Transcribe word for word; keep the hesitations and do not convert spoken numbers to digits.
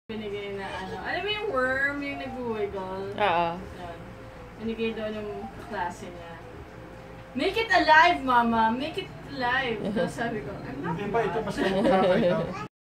Binigay na ano, alam mo yung worm, yung nag-wiggle? Oo. Yun. Binigay doon ng klase niya. Make it alive, mama! Make it alive! Tapos sabi ko, I'm not Hindi ba ito mas